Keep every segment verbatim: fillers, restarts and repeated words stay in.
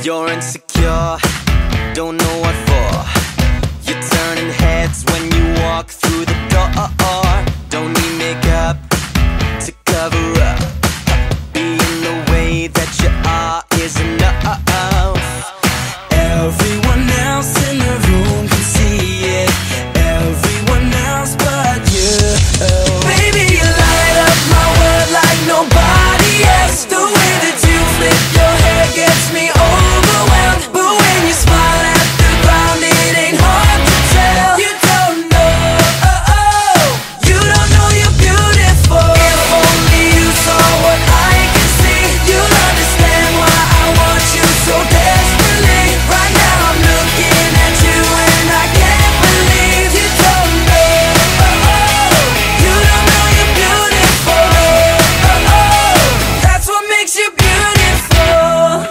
You're insecure, don't know what for. You're turning heads when you walk through the door. Don't need makeup to cover up. Being the way that you are is enough. Everyone else in the room can see it, everyone else but you. Baby, you light up my world like nobody else. The way that you flip your hair gets me overwhelmed. But when you smile at the ground, it ain't hard to tell. You don't know, oh, oh, you don't know you're beautiful. If only you saw what I can see, you'll understand why I want you so desperately. Right now I'm looking at you and I can't believe you don't know, oh, oh, you don't know you're beautiful, oh, oh, that's what makes you beautiful.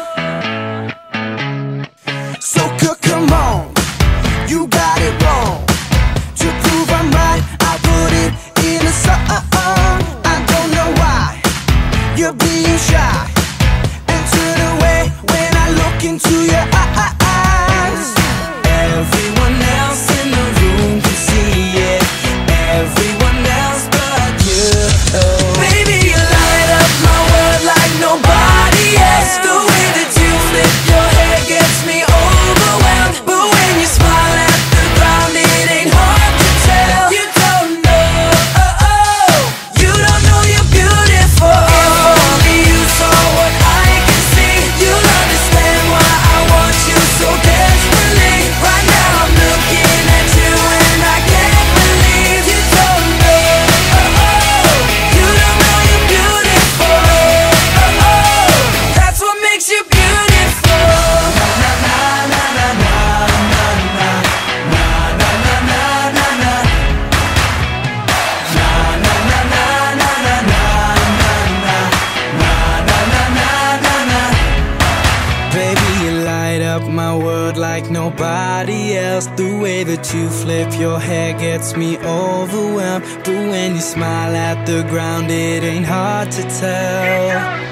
So c- come on, you got it wrong. To prove I'm right, I put it in a song. I don't know why you're being shy and turn away when I look into your eyes. Everyone else in the room can see it, everyone else but you. Baby, you light up my world like nobody else. The way that you flip your hair gets me overwhelmed. But when you smile at the ground, it ain't hard to tell. You don't know, oh, oh, you don't know you're beautiful. If only you saw what I can see, you'll understand why I want you so desperately. Right now I'm looking at you and I can't believe you don't know, oh, oh, you don't know you're beautiful, oh, oh, that's what makes you beautiful. Baby, you light up my world like nobody else. The way that you flip your hair gets me overwhelmed. But when you smile at the ground, it ain't hard to tell.